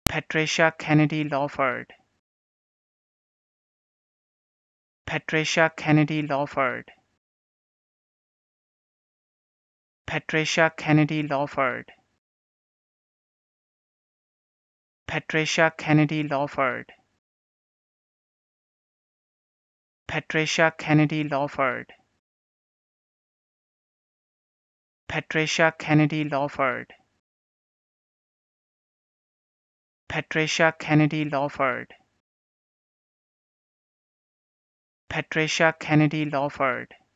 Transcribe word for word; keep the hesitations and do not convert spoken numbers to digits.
Patricia Kennedy Lawford. Patricia Kennedy Lawford. Patricia Kennedy Lawford. Patricia Kennedy Lawford. Patricia Kennedy Lawford. Patricia Kennedy Lawford. Patricia Kennedy Lawford. Patricia Kennedy Lawford.